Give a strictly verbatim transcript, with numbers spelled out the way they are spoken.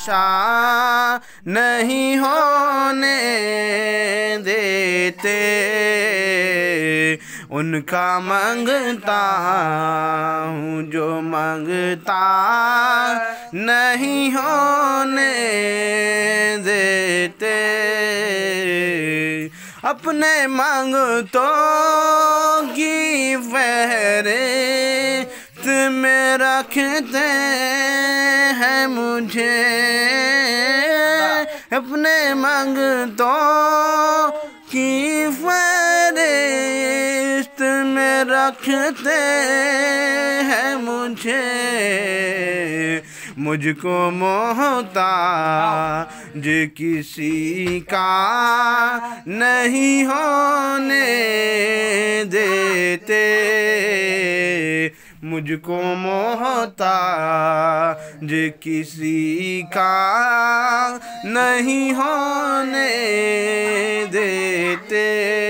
तमाशा नहीं होने देते, उनका मांगता हूँ जो मांगता नहीं होने देते, अपने मांगतों की फहरिस्त में रखते हैं मुझे, अपने मांगतों की फहरिस्त में रखते हैं मुझे, मुझको मोहताज किसी का नहीं होने देते, मुझको मोहताज किसी का नहीं होने देते।